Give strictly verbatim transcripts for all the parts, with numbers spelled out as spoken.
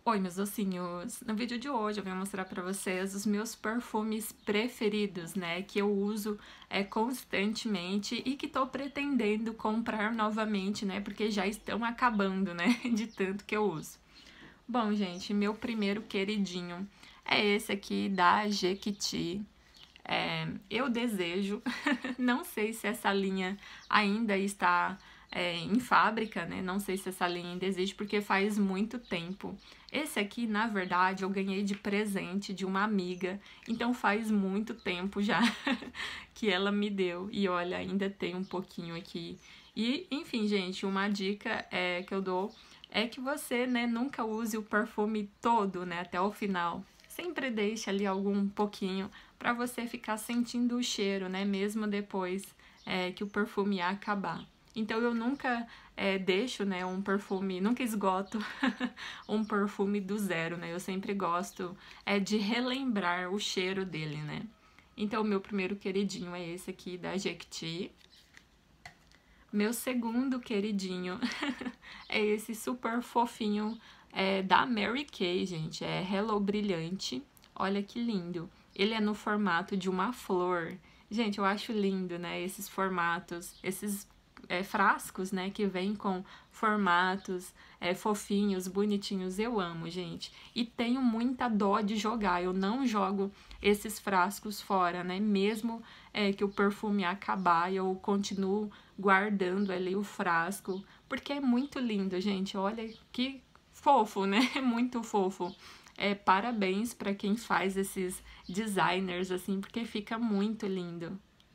Oi, meus docinhos! No vídeo de hoje eu vou mostrar pra vocês os meus perfumes preferidos, né? Que eu uso é, constantemente e que tô pretendendo comprar novamente, né? Porque já estão acabando, né? De tanto que eu uso. Bom, gente, meu primeiro queridinho é esse aqui da Jequiti. É, eu desejo, não sei se essa linha ainda está é, em fábrica, né? Não sei se essa linha ainda existe, porque faz muito tempo. Esse aqui, na verdade, eu ganhei de presente de uma amiga, então faz muito tempo já que ela me deu. E olha, ainda tem um pouquinho aqui. E, enfim, gente, uma dica é, que eu dou é que você, né, nunca use o perfume todo, né, até o final. Sempre deixe ali algum pouquinho para você ficar sentindo o cheiro, né, mesmo depois é, que o perfume acabar. Então eu nunca é, deixo, né, um perfume, nunca esgoto um perfume do zero, né? Eu sempre gosto é de relembrar o cheiro dele, né? Então o meu primeiro queridinho é esse aqui da Jequiti. Meu segundo queridinho é esse super fofinho é, da Mary Kay, gente. É Hello Brilhante. Olha que lindo. Ele é no formato de uma flor. Gente, eu acho lindo, né? Esses formatos, esses é, frascos, né? Que vêm com formatos é, fofinhos, bonitinhos. Eu amo, gente. E tenho muita dó de jogar. Eu não jogo esses frascos fora, né? Mesmo é, que o perfume acabar, eu continuo guardando ali o frasco, porque é muito lindo, gente. Olha que fofo, né? É muito fofo. É, parabéns para quem faz esses designers, assim, porque fica muito lindo.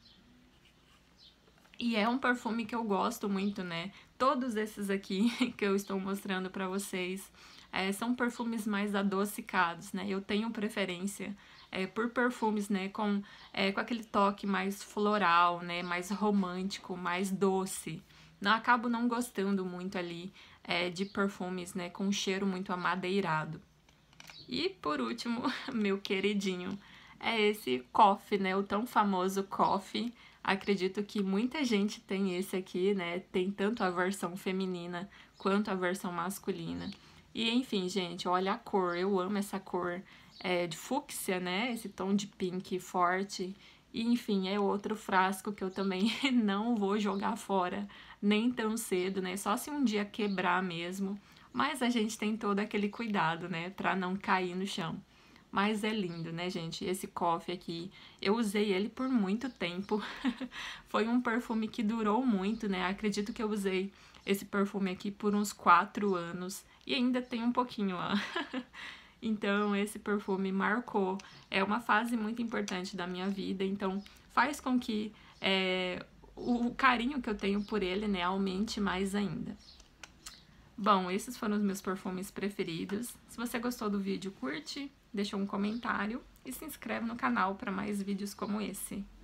E é um perfume que eu gosto muito, né? Todos esses aqui que eu estou mostrando para vocês é, são perfumes mais adocicados, né? Eu tenho preferência é, por perfumes, né, com, é, com aquele toque mais floral, né, mais romântico, mais doce. Não, acabo não gostando muito ali é, de perfumes, né, com um cheiro muito amadeirado. E por último, meu queridinho, é esse Coffee, né? O tão famoso Coffee. Acredito que muita gente tem esse aqui, né? Tem tanto a versão feminina quanto a versão masculina. E enfim, gente, olha a cor. Eu amo essa cor é, de fúcsia, né? Esse tom de pink forte. E enfim, é outro frasco que eu também não vou jogar fora nem tão cedo, né? Só se um dia quebrar mesmo. Mas a gente tem todo aquele cuidado, né, pra não cair no chão. Mas é lindo, né, gente? Esse coffee aqui, eu usei ele por muito tempo. Foi um perfume que durou muito, né? Acredito que eu usei esse perfume aqui por uns quatro anos. E ainda tem um pouquinho lá. Então, esse perfume marcou. É uma fase muito importante da minha vida. Então, faz com que é, o carinho que eu tenho por ele, né, aumente mais ainda. Bom, esses foram os meus perfumes preferidos. Se você gostou do vídeo, curte, deixa um comentário e se inscreve no canal para mais vídeos como esse.